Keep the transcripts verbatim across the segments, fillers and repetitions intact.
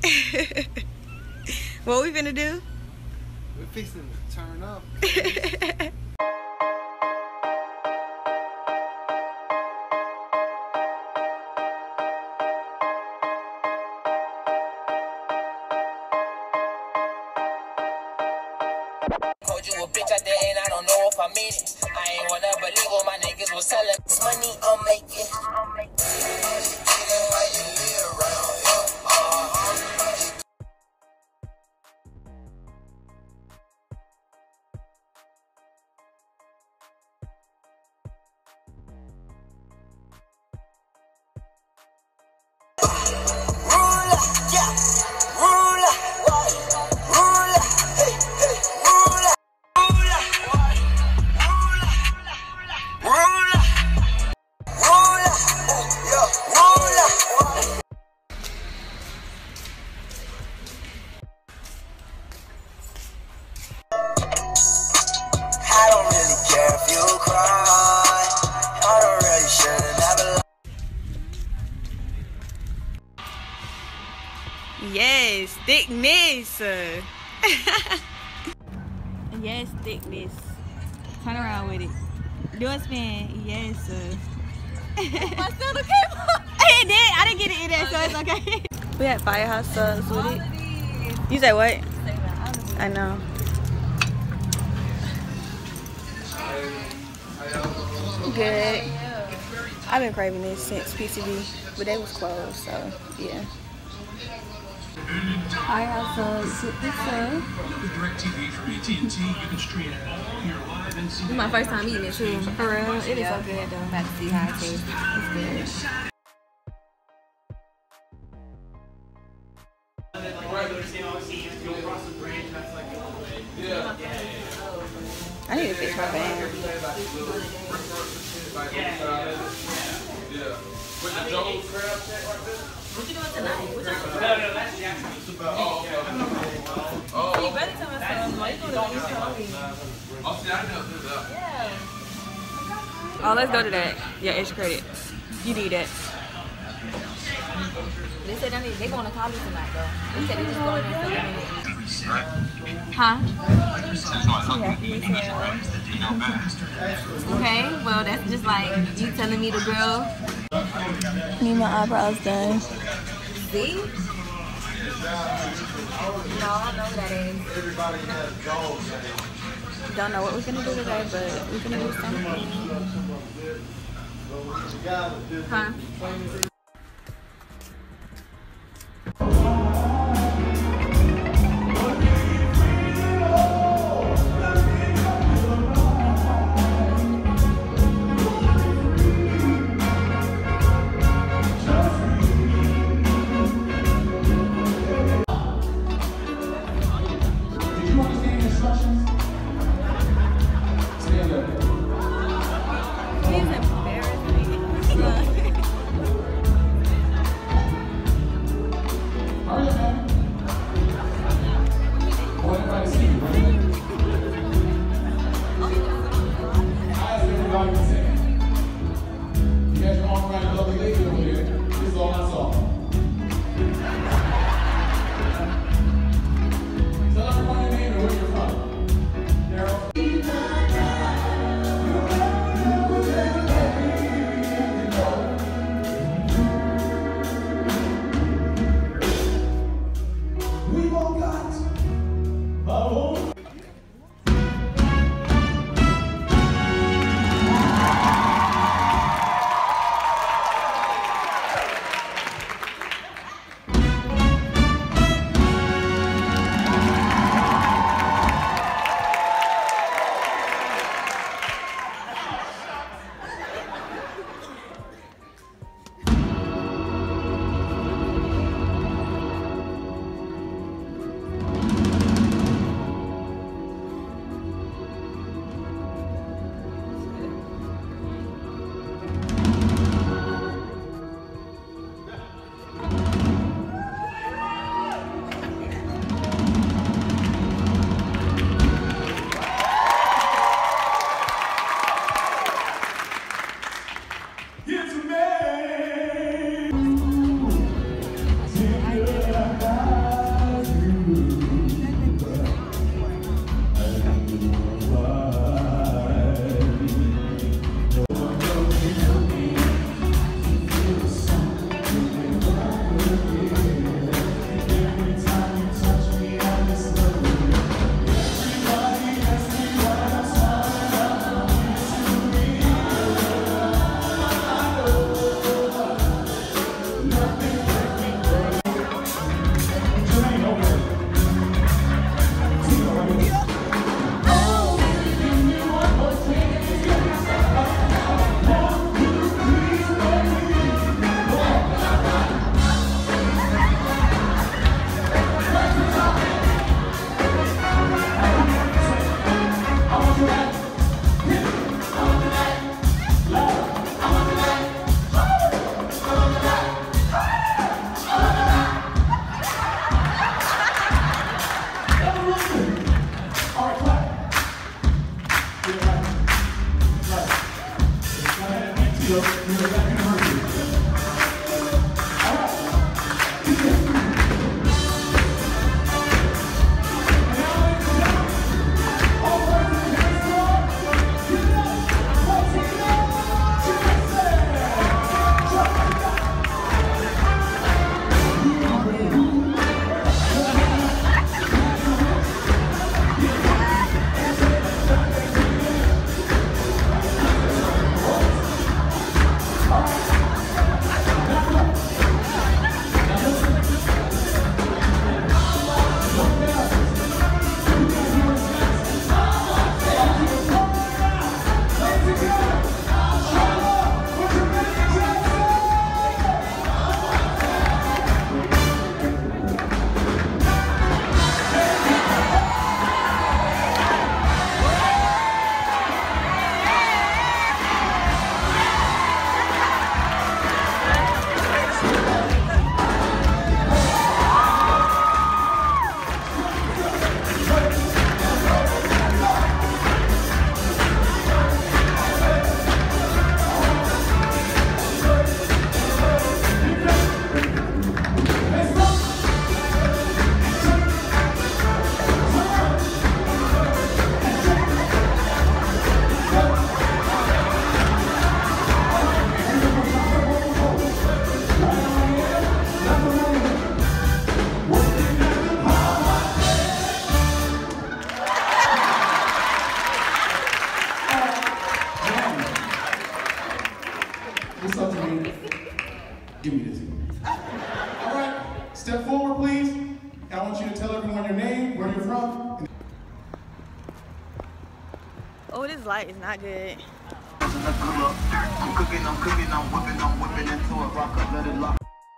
What we finna do? We're fixing to turn up. Called you a bitch out there and I don't know if I mean it. I ain't wanna believe what my niggas was selling. This money I'm making. Yes, thickness. Yes, thickness. Turn around with it. Do a spin. Yes. My still the camera. I did. I didn't get it in there, so it's okay. We had firehouse subs with it. You say what? I know. Good. I've been craving this since P C B, but they was closed, so yeah. Firehouse subs with pizza. This is my first time eating it too. For real, it is yeah. So good though. I'm about to see how it tastes. It's good. I need to fix my band. With the double crab set right there? What you doing tonight? What you no, no, that's Jackson. Oh, okay. Oh, you better tell me something. Why you doing that? You're hungry. Oh, see, I know that. Yeah. Oh, let's go to that. Yeah, extra credit. You need that. They said they, they going to college tonight, though. They said they just going there for a minute. Huh? Okay, well, that's just like you telling me the girl. Need my eyebrows done. See? No, I know that is. Don't know what we're gonna do today, but we're gonna do something. Huh? Step forward, please. And I want you to tell everyone your name, where you're from. Oh, this light is not good. I'm cooking, I'm cooking, I'm whipping, I'm whipping into it. Rock up, let it lock.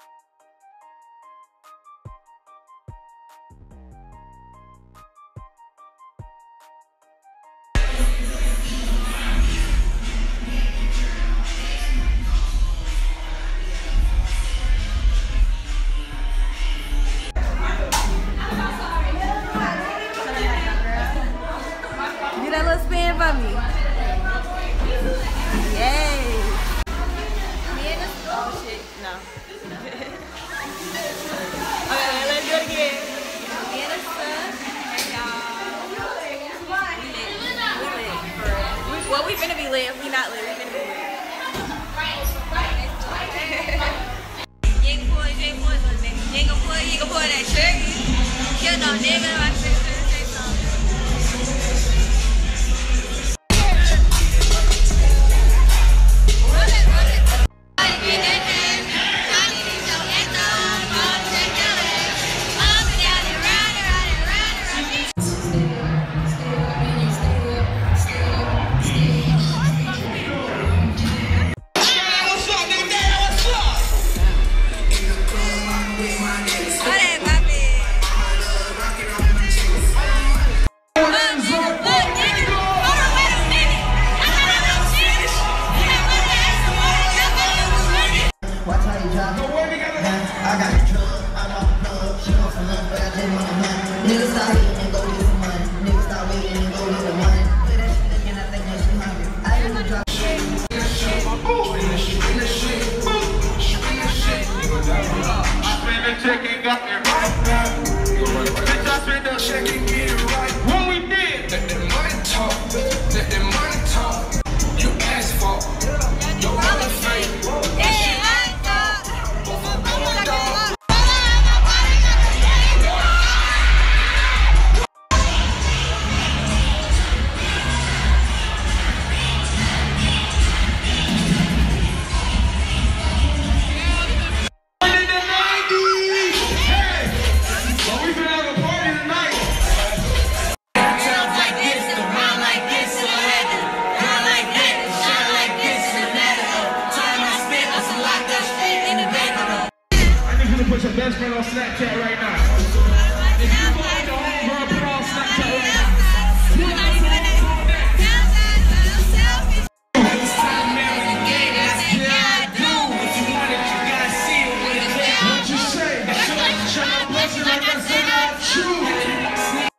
Do that little spin for me. Yay. Oh shit, no. Okay, let's do it again. Me and the sun. Hey y'all. We lit. We lit. For real. We, well, we finna be lit. We not lit. We finna be lit. You ain't gonna pull, you ain't pull something. You ain't gonna pull, you ain't gonna pull that trigger. You know, nigga, my sister say something. Niggas start hating and go get some money. Niggas start waiting and go get the money. Play that shit again, I think that she hungry. I used to drop shit. I spent the check and got it right back. Bitch, I spent the check and get it right. What we did? Let that money talk. Let that money talk. You asked for. You want to fake. Yeah, I thought. Put your best friend on Snapchat right now. If you go with your homegirl, put on Snapchat right now. Pull out some hoes on that. It's time now in the game, that's what I do. If you want it, you gotta see it when it's there. What you say? Show my blessing like I said I choose.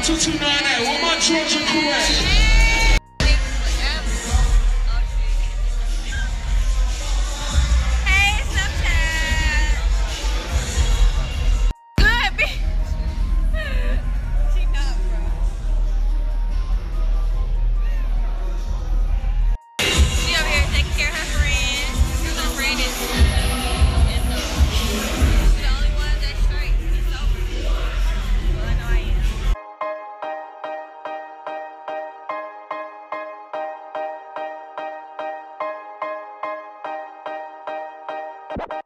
two two nine eight. Where my Georgia crew at? You